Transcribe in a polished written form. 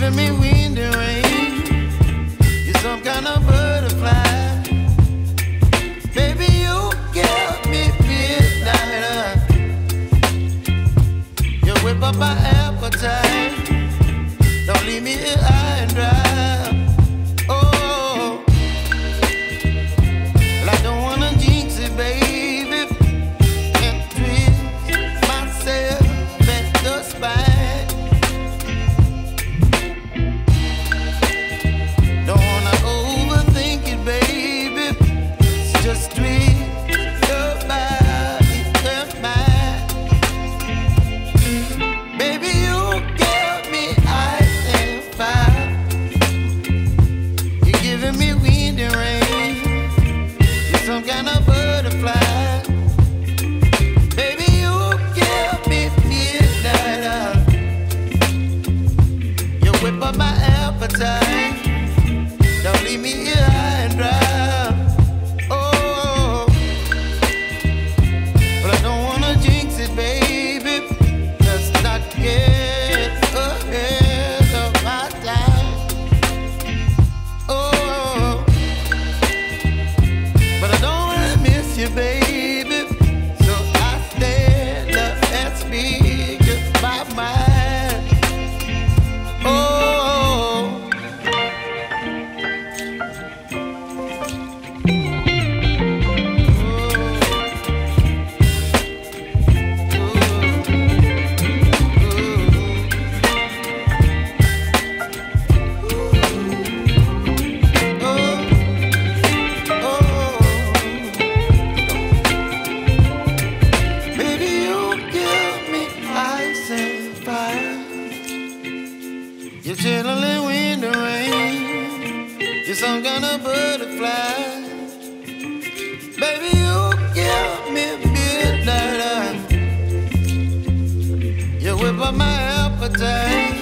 giving me wind and rain. You're some kind of butterfly. Baby, you give me midnight. You whip up my appetite. Don't leave me here high and dry. Oh, well, I don't wanna jinx it, baby, and twist myself at the spine. Don't wanna overthink it, baby. It's just twist your body and mine. Baby, you give me ice and fire. You're giving me wind and rain. You're some kind of butterfly. Baby, you give me midnight. You whip up my appetite. Don't leave me here high and dry. Oh, but I don't wanna jinx it, baby. Let's not get ahead of my time. Oh, but I don't wanna miss you, baby. So I stand up and speak my mind. Oh. Baby, you give me ice and fire. You're chilling wind and rain. You're some kind of butterfly. Baby, you give me midnight. You whip up my appetite.